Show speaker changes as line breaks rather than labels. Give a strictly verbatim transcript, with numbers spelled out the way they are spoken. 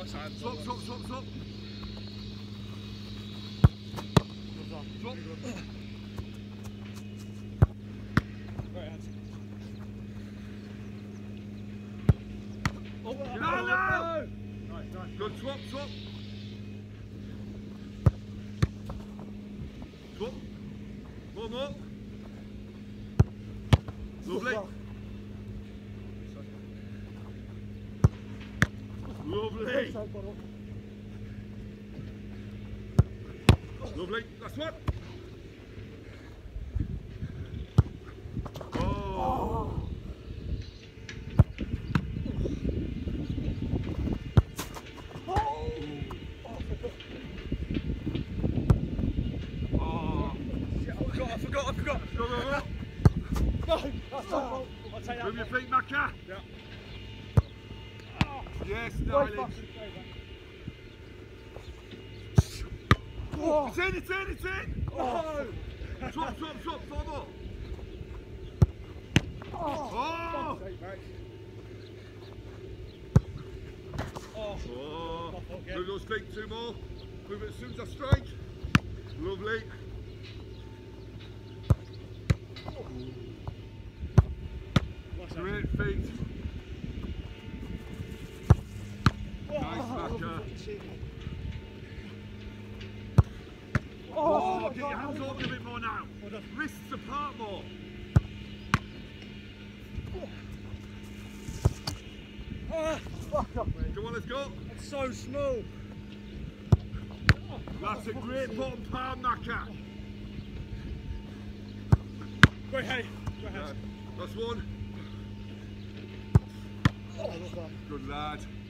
That's hands.
Swap, swap, swap, swap. Swap.
Great hands. Oh,
No,
oh,
no!
Nice, nice.
Good, swap, swap. Swap. One more. Lovely. Lovely. Lovely. Last one. Oh. Oh.
I forgot, I forgot, I forgot.
Go, go, go.
No, that's not fault. I'll take that.
Move your feet, Macca.
Yeah.
Yes,
Right
darling.
back.
Oh, it's in, it's in, it's in.
Oh.
Swap, swap, swap, four more. Oh.
Take back. Oh.
Oh.
Off again.
Move those feet, two more. Move it as soon as I strike. Lovely.
What's that?
Great feet.
Oh.
Nice, Macca.
Oh,
Oh, get your hands open a bit more now.
Well done.
Wrists apart more.
Ah,
Come on, let's go.
that's so small.
That's a great bottom palm, Macca.
Great hey. Great
Yeah.
hands.
That's one.
Oh, well done.
Good lad.